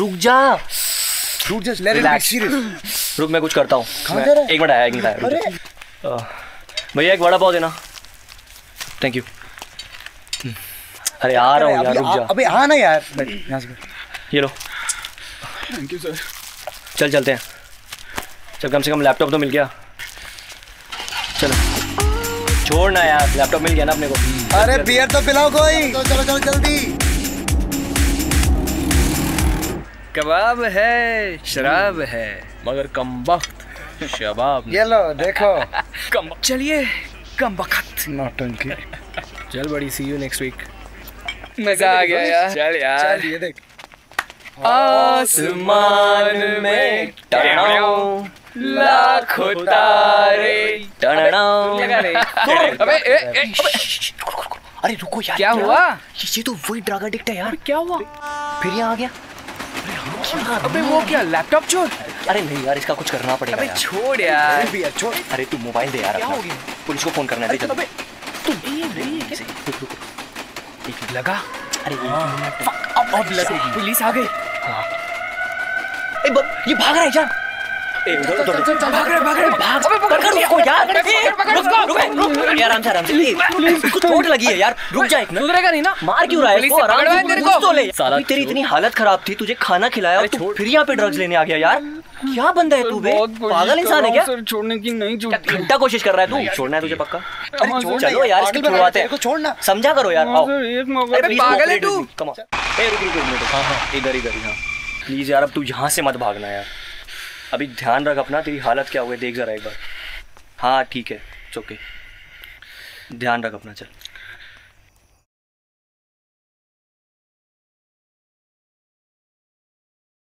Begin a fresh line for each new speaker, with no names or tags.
रुक जा
सीरियस।
रुक, मैं कुछ करता हूँ। एक मिनट आया। भैया एक वड़ा पाव देना। Thank you. अरे आ रहा हूँ यार, रुक जा।
अबे हाँ ना यार, यहाँ से
ये लो।
Thank you sir.
चल चलते हैं। चल कम से कम लैपटॉप तो मिल गया। चलो छोड़ ना यार, लैपटॉप मिल गया ना अपने को।
अरे बियर तो पिलाओ कोई। तो चलो चलो जल्दी।
कबाब है, शराब है, मगर कम वक्त शबाब।
ये लो देखो।
कम चलिए, कम वक्त।
नौटंकी।
चल बड़ी, सी यू नेक्स्ट वीक। मजा आ गया यार। चल यार।
चल ये देख।
आसमान में टनाओ, लाखों तारे टनाओ।
अबे
अरे रुको यार,
क्या हुआ?
ये तो वही ड्रग एडिक्ट है यार।
क्या हुआ?
फिर यहाँ आ गया।
अबे वो क्या, लैपटॉप चोर?
अरे नहीं यार, इसका कुछ करना पड़ेगा।
अबे
यार
छोड़ यार।
बियर छोड़।
अरे तू मोबाइल दे यार अपना। पुलिस को फोन करना है।
अबे लगा।
अरे
अब लगा, पुलिस आ गई।
ये भाग रहा है यार।
भाग रहे
भाग रुको यार, रुको आराम से। उसको चोट लगी है यार, रुक जा एक मिनट।
सुधरेगा नहीं ना?
मार क्यों रहा है इसको? आराम से
तेरे को
तो ले। साला तेरी इतनी हालत खराब थी, तुझे खाना खिलाया और तू फिर यहाँ पे ड्रग्स लेने आ गया यार। क्या बंदा है तू बे? पागल इंसान है क्या?
छोड़ने की नहीं
घंटा कोशिश कर रहा है तू। छोड़ना है तुझे पक्का? चलो यार, इसको छुड़वाते हैं।
छोड़ना,
समझा करो यार। आओ।
पागल है तू।
रुक एक मिनट। हाँ इधर ही। हाँ प्लीज यार, अब तू यहाँ से मत भागना यार। अभी ध्यान रख अपना, तेरी हालत क्या हुई देख जरा एक बार। हाँ ठीक है, ओके, ध्यान रख अपना। चल।